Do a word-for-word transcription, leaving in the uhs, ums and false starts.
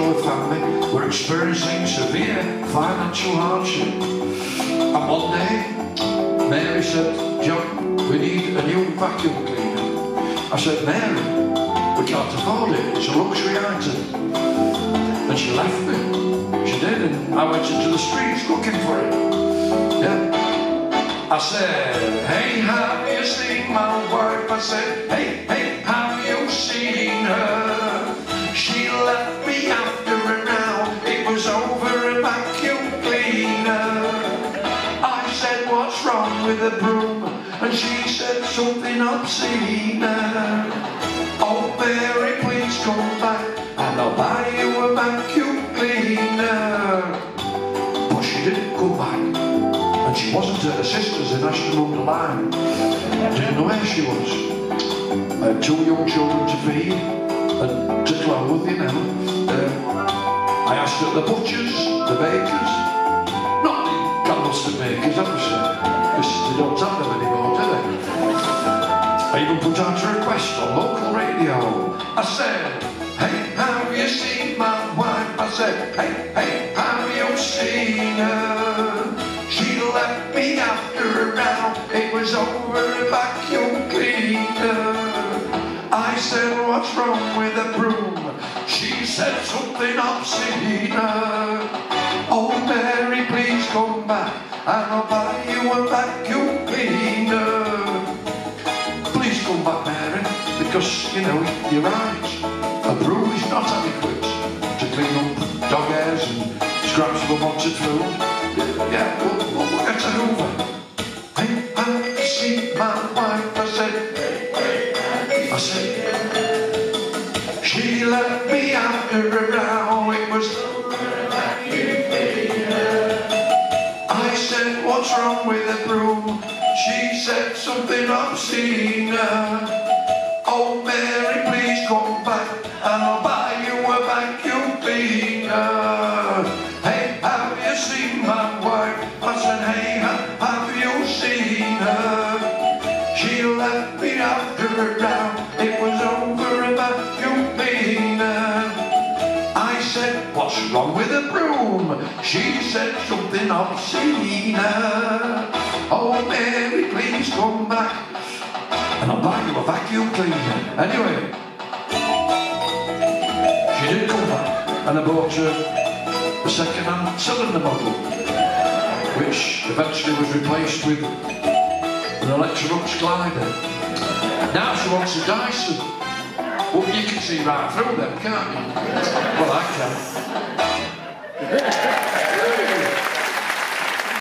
her family were experiencing severe financial hardship. And one day, Mary said, "John, we need a new vacuum cleaner." I said, "Mary, we can't afford it, it's a luxury item." And she left me. She did, and I went into the streets looking for it. Yeah. I said, "Hey, have you seen my wife?" I said, "Hey, hey, have you seen her? She left me after her now, it was over a vacuum cleaner." I said, "What's wrong with the broom?" And she said something obscene. "Oh, Mary, please come back and I'll buy you a vacuum cleaner." But she didn't come back. And she wasn't at her sister's in Ashton-under-Lyne. Didn't know where she was. I had two young children to feed and to clothe, you know. Uh, I asked at the butchers, the bakers, not the candlestick makers, obviously, because they don't have them anymore, do they? I even put out a request on local radio. I said, "Hey, have you seen my wife?" I said, "Hey, hey, have you seen her? She left me after her now, it was over a vacuum cleaner." I said, "What's wrong with the broom?" She said something obscene. "Oh, Mary, please come back and I'll buy you a vacuum cleaner." Please come back, Mary, because, you know, you're right. A broom is not adequate to clean up dog hairs and scraps of unwanted food. Yeah, we'll, we'll get to Hoover. "Hey, have you seen my wife?" I said, I said, "She left me after her now, it was over a vacuum cleaner." I said, "What's wrong with the broom?" She said something obscene. "Oh, Mary, please come back and I'll buy you a vacuum cleaner." "Hey, have you seen my wife?" I said, "Hey, have you seen her? She left me after her now, it was over a vacuum cleaner." I said, "What's wrong with the broom?" She said something obscene. "Oh, Mary, please come back and I'll buy you a vacuum cleaner." Anyway, she did come back and I bought her a second-hand cylinder model, which eventually was replaced with an Electrolux glider. Now she wants a Dyson. Well, you can see right through them, can't you? Well, I can.